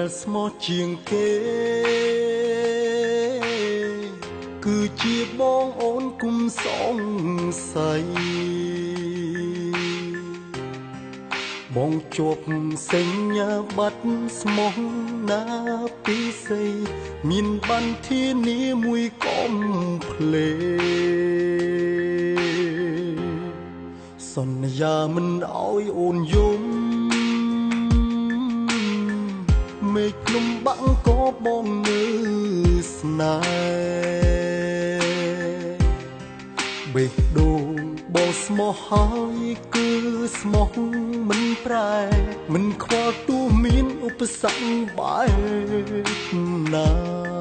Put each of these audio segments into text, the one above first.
ស្មោះជាងគេគឺជាបងអូនគុំសង្ស័យបងជាប់សញ្ញាបត្រស្មោះណាពីសេមានបានធានាមួយកុំភ្លេសន្យាមិនឲ្យអូនយំមេឃលំបាក់ក៏បងនៅស្នេហ៍បេះដូងបងស្មោះហើយគឺស្មោះមិនប្រែមិនខ្វល់ទោះមានឧបសគ្គបែបណា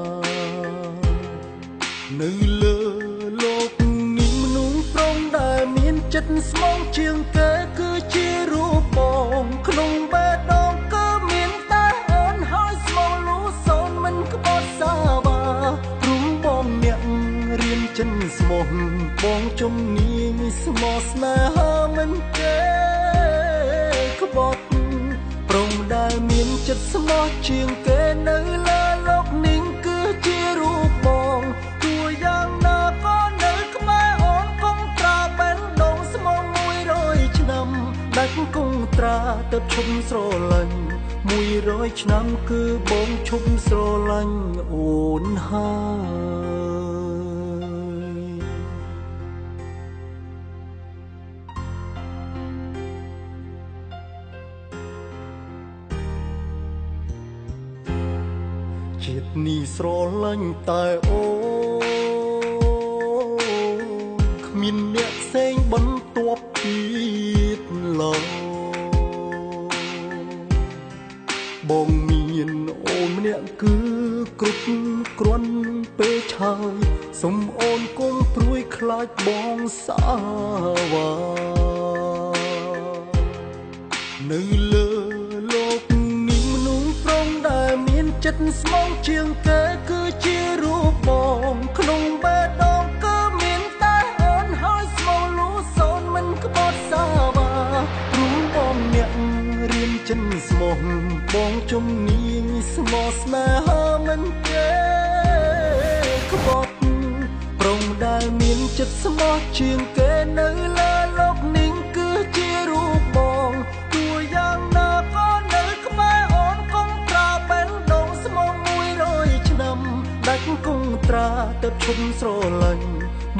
នៅលើលោកនេះមនុស្សប្រុងដែលមានចិត្តស្មោះជាងគេគឺជារូបបងក្នុងបេះដូងក៏មានតែអូនហើយស្មោះលូសូនមិនក្បត់សាបាព្រមបងអ្នករៀនចិនស្មោះបងជំនាញស្មោះស្នេហាមិនគេក្បត់ប្រុងដែលមានចិត្តស្មោះជាងគេនៅលើលោកនេះគឺជារូបបងទោះយ៉ាងណាក៏នៅក្បែរអូនកុំត្រាបេះដូងស្មោះ100ឆ្នាំដាច់គង់ត្រាទៅឈប់ស្រឡាញ់100ឆ្នាំគឺបងឈប់ស្រឡាញ់អូនហើយជាតិនេះស្រឡាញ់តែអូនគ្មានអ្នកផ្សេងបន្ទាប់ទៀតឡើយបងមានអូនម្នាក់គឺគ្រប់គ្រាន់ពេលឆើយសុំអូនគង់ព្រួយខ្លាចបងសាវ៉ានៅលើលោកនេះមនុស្សប្រុងដែលមានចិត្តស្មោះជាងគេគឺជារូបបងក្នុងបេះដូងក៏មានតែអូនហើយស្មោះលូសូនមិនក្បត់សាវ៉ាព្រមបងអ្នករៀនចិនស្មោះបងជំនាញស្មោះស្នេហាមិនគេក្បត់ប្រុងដែលមានចិត្តស្មោះជាងគេនៅលើលោកនេះគឺជារូបបងទោះយ៉ាងណាក៏នៅក្បែរអូនកុំត្រាបេះដូងស្មោះ100ឆ្នាំដាច់គង់ត្រាទៅឈប់ស្រឡាញ់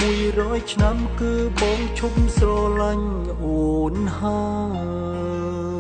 100ឆ្នាំគឺបងឈប់ស្រឡាញ់អូនហើយ